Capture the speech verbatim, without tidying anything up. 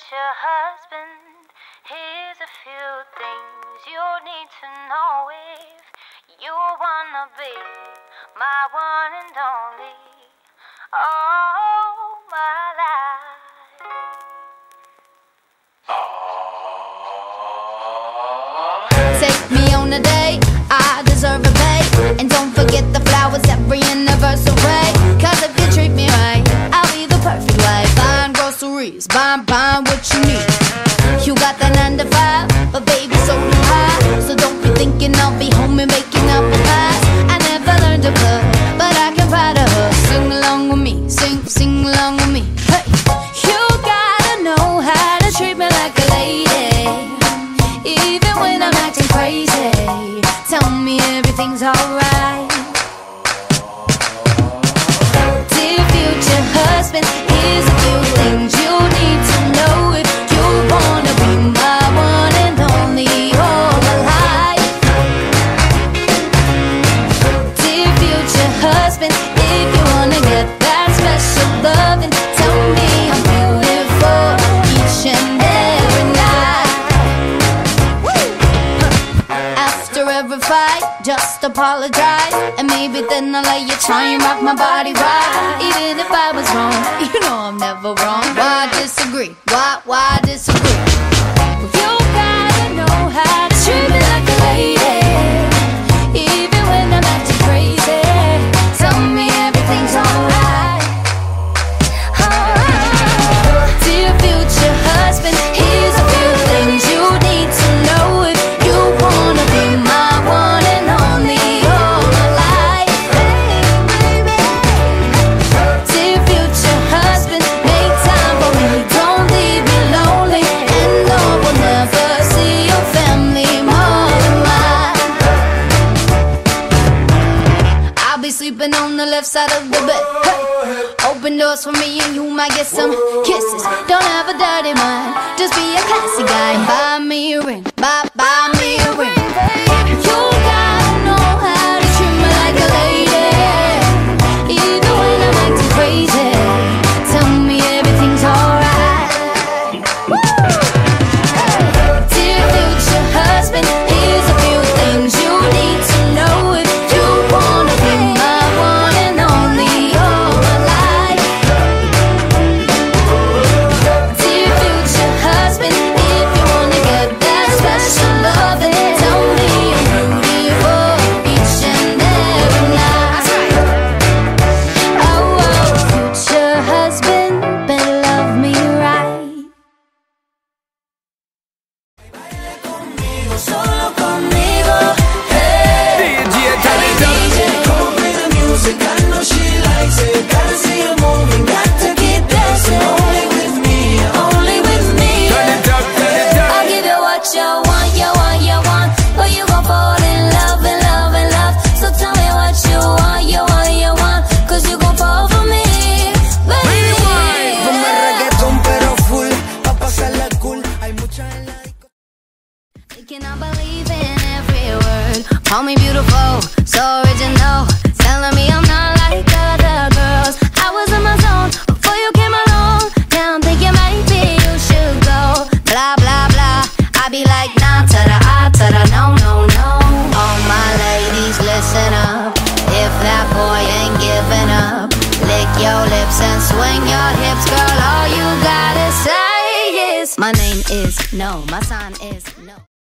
future husband, here's a few things you need to know if you wanna be my one and only. Oh, my life. Take me on a date, I deserve a pay. And don't forget the flowers every anniversary. Cause if you treat me right, I'll be the perfect wife. Buying groceries, buying, buying what you need. You got that nine to five, but baby so do I. So don't be thinking I'll be home and making up a pies. I never learned to cook, but I can ride a hook. Sing along with me, sing, sing along with me. Hey, you gotta know how to treat me like a lady, even when I'm acting crazy. Tell me everything's alright. Dear future husband, here's a few things you need to know if you wanna be my one and only all my life. Dear future husband, if you wanna get that special loving, tell me I'm beautiful each and every night. After every fight, just apologize, and maybe then I'll let you try and rock my body right. Even if I was wrong, you know I'm never wrong. Why disagree? Why, why disagree? You gotta know how to treat me like a lady, even when I'm acting crazy. Tell me everything's alright. Alright. Dear future husband, here's a few things you need to know if you wanna be my one and only all my life. Dear future husband, make time for me, don't leave me lonely, and no one never see your family more than mine. I'll be sleeping on the left side of the bed. Hey. Open doors for me and you might get some kisses. Don't have a dirty mind, just be a classy guy. Buy me a ring, buy, buy me a ring. You gotta know how to treat me like a lady, even when I'm acting crazy. Tell me everything's alright. Dear future husband, here's a few things you need to know if you wanna be my one and only all my life. Dear future husband, if you wanna get that special loving, tell me I'm beautiful each and every night. Oh, oh, future husband, better love me right. Solo conmigo, hey. D J, turn it up. D J, come on, play the music. I know she likes it. Gotta see her moving, got to keep dancing. Only with me, only with me. Turn it up, turn it up. I'll give you what you want, you want, you want, but you gon' fall in love, in love, in love. So tell me what you want, you want, you want, cause you gon' fall for me, baby. Como el reggaetón pero full, pa' pasarla cool. Hay mucha en la disco. They cannot believe in every word. Call me beautiful, so original, telling me I'm not like other girls. I was in my zone before you came along. Now I'm thinking maybe you should go. Blah, blah, blah, I be like nah to the ah to the no, no, no. All my ladies listen up, if that boy ain't giving up, lick your lips and swing your hips, girl. All you gotta say is my name is no, my sign is no.